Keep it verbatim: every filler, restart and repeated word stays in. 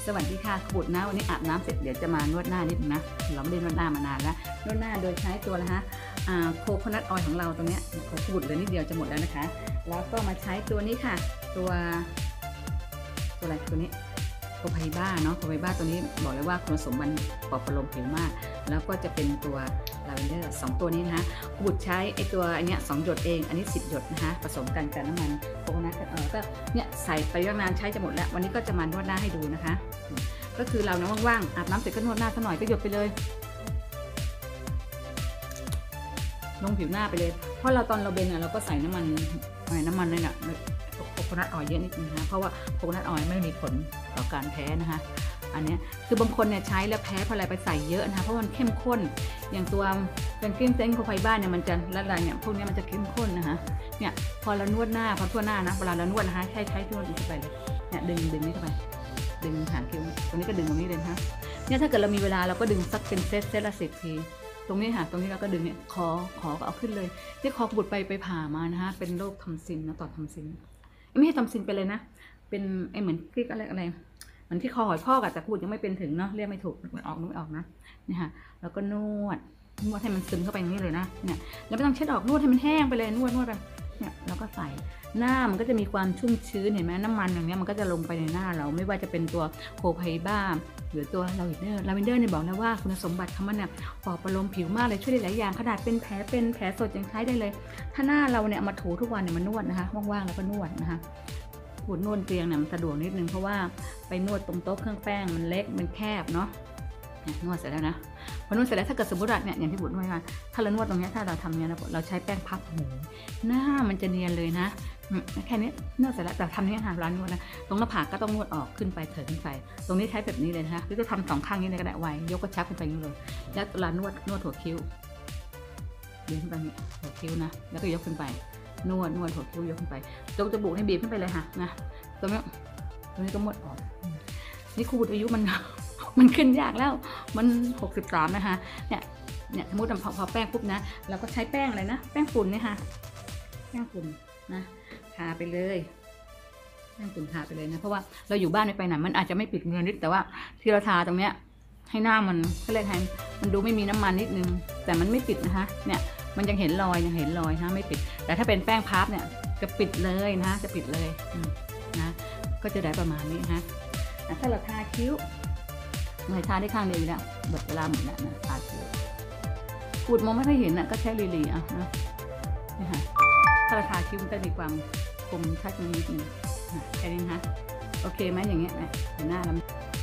สวัสดีค่ะขบุตรนะวันนี้อาบน้ำเสร็จเดี๋ยวจะมานวดหน้านิดนึงนะเราไม่ได้นวดหน้ามานานแล้วนวดหน้าโดยใช้ตัวละฮะโคโคนัทออยล์ของเราตรงนี้ของขบุตรเลยนิดเดียวจะหมดแล้วนะคะแล้วก็มาใช้ตัวนี้ค่ะตัวตัวอะไรตัวนี้โคไพบ้าเนาะโคไพบ้าตัวนี้บอกเลยว่าคุณสมบัติปลอบประโลมผิวมากแล้วก็จะเป็นตัวลาเวนเดอร์สองตัวนี้นะคะขบุตรใช้ไอตัวอันเนี้ยสองหยดเองอันนี้สิบหยดนะคะผสมกันกับน้ำมันโคโคนัทเออก็เนี่ยใส่ไปนานใช้จะหมดแล้ววันนี้ก็จะมานวดหน้าให้ดูนะคะก็คือเราเนี่ยว่างๆอาบน้ำเสร็จก็นวดหน้าสักหน่อยก็หยดไปเลยลงผิวหน้าไปเลยเพราะเราตอนเราเบนเนี่ยเราก็ใส่น้ำมันน้ำมันเลยนะโคโคนัทออยล์เยอะนิดนึงนะเพราะว่าโคโคนัทออยล์ไม่มีผลต่อการแพ้นะคะอันนี้คือบางคนเนี่ยใช้แล้วแพ้เพราะอะไรไปใส่เยอะนะคะเพราะมันเข้มข้นอย่างตัวเป็นกรีนเซนโคไพบ้านเนี่ยมันจะละลายเนี่ยพวกนี้มันจะเข้มข้นนะคะเนี่ยพอเรานวดหน้าพอทั่วหน้านะเวลาเรานวดนะคะใช้ใช้ที่นวดเข้าไปเลยเนี่ยดึงดึงนี่เข้าไปดึงหางคิ้วตรงนี้ก็ดึงตรงนี้เลยนะคะเนี่ยถ้าเกิดเรามีเวลาเราก็ดึงสักเป็นเซตเซตละสิบทีตรงนี้ค่ะตรงนี้เราก็ดึงเนี่ยคอขอก็เอาขึ้นเลยที่คอบุดไปไปผ่ามานะคะเป็นโรคทอมซินนะต่อทอมซินไม่ใช่ทอมซินไปเลยนะเป็นไอเหมือนคลิกอะไรอะไรเหมือนที่คอหอยพอกอะแต่พูดยังไม่เป็นถึงเนาะเรียกไม่ถูกมันออกไม่ออกนะนี่ค่ะแล้วก็นวดนวดให้มันซึมเข้าไปอย่างนี้เลยนะเนี่ยแล้วไม่ต้องเช็ดออกนวดให้มันแห้งไปเลยนวดนวดไปเนี่ยแล้วก็ใส่หน้ามันก็จะมีความชุ่มชื้นเห็นไหมน้ำมันอย่างเนี้ยมันก็จะลงไปในหน้าเราไม่ว่าจะเป็นตัวโคไพบ้าหรือตัวลาเวนเดอร์ลาเวนเดอร์เนี่ยบอกนะว่าคุณสมบัติของมันเนี่ยปลอบประโลมผิวมากเลยช่วยได้หลายอย่างขนาดเป็นแผลเป็นแผลสดยังใช้ได้เลยถ้าหน้าเราเนี่ยมาถูทุกวันเนี่ยมันนวดนะคะว่างๆแล้วก็นวดนะคะปวดนวดเตียงเนี่ยมันสะดวกนิดนึงเพราะว่าไปนวดตรงโต๊ะเครื่องแป้งมันเล็กมันแคบเนาะนวดเสร็จแล้วนะพอนวดเสร็จแล้วถ้าเกิดสมมติว่าเนี่ยอย่างที่บุตรนวดมาถ้าเรานวดตรงนี้ถ้าเราทำเนี่ยนะเราใช้แป้งพับหูหน้ามันจะเนียนเลยนะแค่นี้นวดเสร็จแล้วแต่ทำนี้ค่ะร้านนวดนะตรงหน้าผากก็ต้องนวดออกขึ้นไปเถิดขึ้นไปตรงนี้ใช้แบบนี้เลยนะคะหรือจะทำสองข้างนี้เลยก็ได้ไว้ยกกระชับขึ้นไปอย่างนี้เลยแล้วเวลานวดนวดหัวคิ้วดึงขึ้นไปนี่หัวคิ้วนะแล้วก็ยกขึ้นไปนวดนวดหัวคิ้วยกขึ้นไปยกจมูกให้บีบขึ้นไปเลยค่ะนะตรงนี้ตรงนี้ก็นวดออกนี่ครูบุตรอายุมันมันขึ้นยากแล้วมันหกสิบสามนะคะเนี่ยเนี่ยสมมติพอพอแป้งปุ๊บนะเราก็ใช้แป้งอะไรนะแป้งฝุ่นเนี่ยค่ะแป้งฝุ่นนะทาไปเลยแป้งฝุ่นทาไปเลยนะเพราะว่าเราอยู่บ้านไม่ไปไหนมันอาจจะไม่ปิดเงินนิดแต่ว่าที่เราทาตรงเนี้ยให้หน้ามันก็เลยให้มันดูไม่มีน้ำมันนิดนึงแต่มันไม่ปิดนะคะเนี่ยมันยังเห็นรอยยังเห็นรอยนะไม่ปิดแต่ถ้าเป็นแป้งพับเนี่ยจะปิดเลยนะจะปิดเลยนะก็จะได้ประมาณนี้นะถ้าเราทาคิ้วไม่ทาได้ข้างเดียวแล้วหมดเวลาหมดแล้วนะทาคิ้วขูดมองไม่ค่อยเห็นนะก็ใช้ลีลีอ่ะนะนี่ค่ะถ้าเราทาคิ้วมันก็มีความคมชัดนิดนึงแค่นี้นะโอเคไหมอย่างเงี้ยนะหน้าเรา